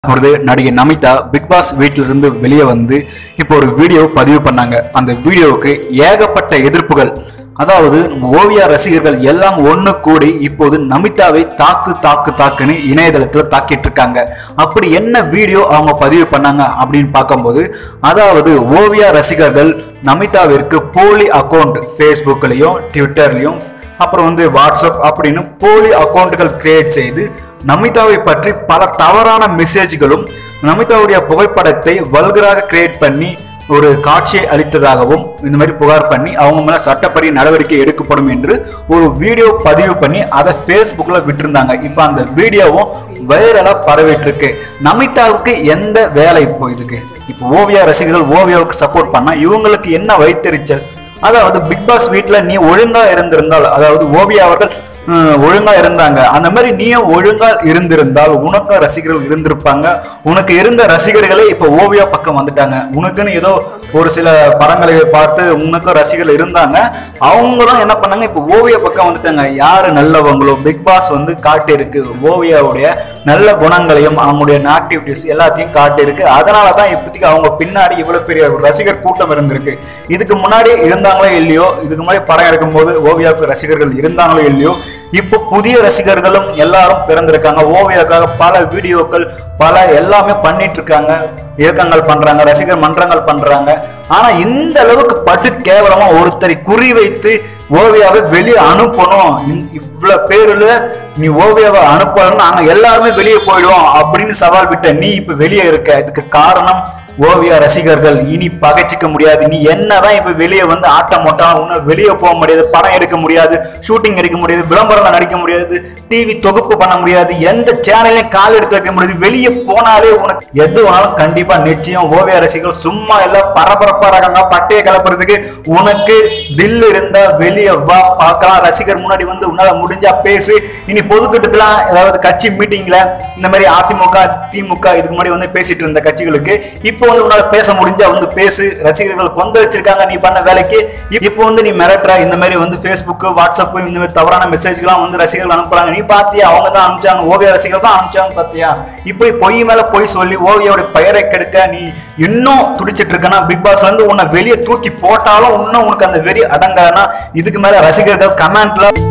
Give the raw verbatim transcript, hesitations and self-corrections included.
ஒரு நடிகை Namitha big pass வீட்டில இருந்து வெளியே வந்து இப்போ ஒரு வீடியோ பதிவு பண்ணாங்க. அந்த வீடியோவுக்கு ஏகப்பட்ட எதிர்ப்புகள், அதாவது ஓவியா ரசிகர்கள் எல்லாம் ஒண்ணு கூடி இப்போது நமிதாவை தாக்கு தாக்கு தாக்குன்னு இணையதளத்துல தாக்கிட்டு இருக்காங்க. அப்படி என்ன வீடியோ அவங்க பதிவு பண்ணாங்க அப்படின்னு பார்க்கும்போது, அதாவது ஓவியா ரசிகர்கள் நமிதாவிற்கு போலி அக்கௌண்ட் ஃபேஸ்புக்லயும் ட்விட்டர்லயும் அப்புறம் வந்து வாட்ஸ்அப் அப்படின்னு போலி அக்கௌண்ட்டுகள் கிரியேட் செய்து நமிதாவை பற்றி பல தவறான மெசேஜ்களும் நமிதாவுடைய புகைப்படத்தை வல்கராக கிரியேட் பண்ணி ஒரு காட்சியை அளித்ததாகவும் இந்த மாதிரி புகார் பண்ணி அவங்க மேல சட்டப்படி நடவடிக்கை எடுக்கப்படும் என்று ஒரு வீடியோ பதிவு பண்ணி அதை ஃபேஸ்புக்ல விட்டுருந்தாங்க. இப்போ அந்த வீடியோவும் வைரலா பரவிட்டு இருக்கு. நமிதாவுக்கு எந்த வேலை இப்போ இதுக்கு? இப்போ ஓவியா ரசிகர்கள் ஓவியாவுக்கு சப்போர்ட் பண்ணா இவங்களுக்கு என்ன வைத்தறிச்சல்? அதாவது பிக் பாஸ் வீட்டுல நீ ஒழுங்கா இருந்திருந்தால், அதாவது ஓவியா அவர்கள் ஒழுங்கா இருந்தாங்க, அந்த மாதிரி நீயும் ஒழுங்கா இருந்திருந்தால் உனக்கு ரசிகர்கள் இருந்திருப்பாங்க. உனக்கு இருந்த ரசிகர்களே இப்ப ஓவியா பக்கம் வந்துட்டாங்க. உனக்குன்னு ஏதோ ஒரு சில படங்களை பார்த்து உனக்கும் ரசிகர்கள் இருந்தாங்க, அவங்களும் என்ன பண்ணாங்க இப்ப ஓவியா பக்கம் வந்துட்டாங்க. யாரு நல்லவங்களோ பிக் பாஸ் வந்து காட்டி இருக்கு, ஓவியாவுடைய நல்ல குணங்களையும் அவங்களுடைய ஆக்டிவிட்டிஸ் எல்லாத்தையும் காட்டி இருக்கு. அதனாலதான் இப்போதைக்கு அவங்க பின்னாடி இவ்வளவு பெரிய ஒரு ரசிகர் கூட்டம் இருந்திருக்கு. இதுக்கு முன்னாடி இருந்தாங்களோ இல்லையோ, இதுக்கு முன்னாடி படம் எடுக்கும் போது ஓவியாவுக்கு ரசிகர்கள் இருந்தாங்களோ இல்லையோ, இப்போ புதிய ரசிகர்களும் எல்லாரும் பிறந்திருக்காங்க. ஓவியாவுக்காக பல வீடியோக்கள் பல எல்லாமே பண்ணிட்டு இருக்காங்க, இயக்கங்கள் பண்றாங்க, ரசிகர் மன்றங்கள் பண்றாங்க. ஆனா இந்த அளவுக்கு படு கேவலமா ஒருத்தரை குறிவைத்து ஓவியாவை வெளியே அனுப்பணும், இவ்வளவு பேருல நீ ஓவியாவை அனுப்பணும், நாங்க எல்லாருமே வெளியே போயிடுவோம் அப்படின்னு சவால் விட்ட நீ இப்ப வெளியே இருக்க. இதுக்கு காரணம் ஓவியா ரசிகர்கள். இனி பகைச்சிக்க முடியாது. நீ என்னதான் இப்ப வெளியே வந்து ஆட்டம் போட்டாலும் உன்ன வெளியே போக முடியாது, படம் எடுக்க முடியாது, ஷூட்டிங் எடுக்க முடியாது, விளம்பரம் நடிக்க முடியாது, டிவி தொகுப்பு பண்ண முடியாது, எந்த சேனலையும் கால் எடுத்து வைக்க முடியாது. வெளியே போனாலே உனக்கு எது வேணாலும் கண்டிப்பா நிச்சயம். ஓவியா ரசிகர்கள் சும்மா எல்லாம் பரபரப்பா இருக்காங்க, பட்டையை கிளப்புறதுக்கு. உனக்கு தில் இருந்தா வெளியே வா, பார்க்கலாம். ரசிகர் முன்னாடி வந்து உன்னால முடிஞ்சா பேசு. இனி பொதுக்கூட்டத்துல ஏதாவது கட்சி மீட்டிங்ல இந்த மாதிரி அதிமுக திமுக இதுக்கு முன்னாடி வந்து பேசிட்டு இருந்த கட்சிகளுக்கு இப்போ வந்து உன்னால பேச முடிஞ்சா வந்து பேசு. ரசிகர்கள் கொந்த வச்சிருக்காங்க நீ பண்ண வேலைக்கு. இப்போ வந்து நீ மிரட்டுற இந்த மாதிரி வந்து ஃபேஸ்புக் வாட்ஸ்அப் இந்த மாதிரி தவறான மெசேஜ்லாம் வந்து ரசிகர்கள் அனுப்புறாங்க. நீ பாத்தியா? அவங்க தான் அனுப்பிச்சாங்க, ஓவியா ரசிகர்கள் தான் அனுப்பிச்சாங்க பாத்தியா? இப்படி பொய் மேல பொய் சொல்லி ஓவியாவோட பெயரை கெடுக்க நீ இன்னும் துடிச்சிட்டு இருக்கனா? பிக் பாஸ்ல இருந்து உன்னை வெளியே தூக்கி போட்டாலும் இன்னும் உனக்கு அந்த வெறி அடங்கலனா இதுக்கு மேல ரசிகர்கள் கமெண்ட்ல